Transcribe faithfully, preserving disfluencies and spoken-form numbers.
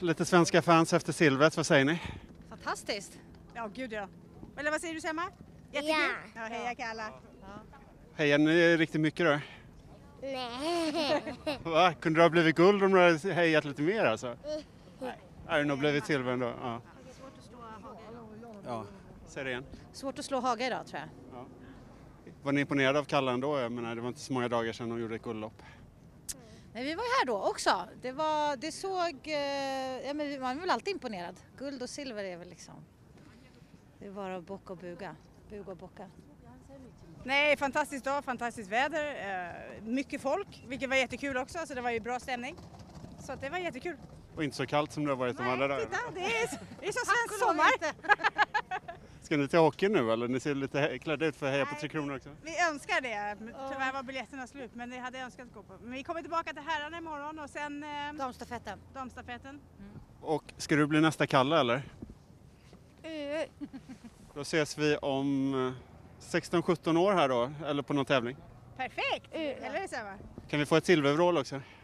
lite svenska fans efter silvret, vad säger ni? Fantastiskt. Ja, gud ja. Eller vad säger du, Selma? Jättekul. Ja, ja heja Kalla. Ja. Hejar ni riktigt mycket då? Nej. Va? Kunde det ha blivit guld om du hade hejat lite mer alltså? Nej, det har nog blivit silver ändå. Ja. Svårt att slå Haga. Ja, säg det igen. Svårt att slå Haga idag tror jag. Ja. Var ni imponerade av Kalla ändå? Jag menar, det var inte så många dagar sedan de gjorde ett guldlopp. Men vi var ju här då också. Det, var, det såg, eh, ja, men man är väl alltid imponerad. Guld och silver är väl liksom, det är bara att bocka och buga. Buga och bocka. Nej, fantastiskt dag, fantastiskt väder. Eh, mycket folk, vilket var jättekul också. Så det var ju bra stämning. Så att det var jättekul. Och inte så kallt som det har varit de andra dagarna. Titta, det är, det är så svensk sommar. Ska ni till hockey nu eller? Ni ser lite klädda ut för att heja på Tre Kronor också. Vi önskar det. Tyvärr var biljetterna slut, men det hade jag önskat att gå på. Men vi kommer tillbaka till herrarna imorgon och sen eh, Damstafetten. damstafetten. Mm. Och ska du bli nästa Kalle eller? Mm. Då ses vi om sexton sjutton år här då, eller på någon tävling. Perfekt! Eller hur, Selma? Kan vi få ett silvervrål också?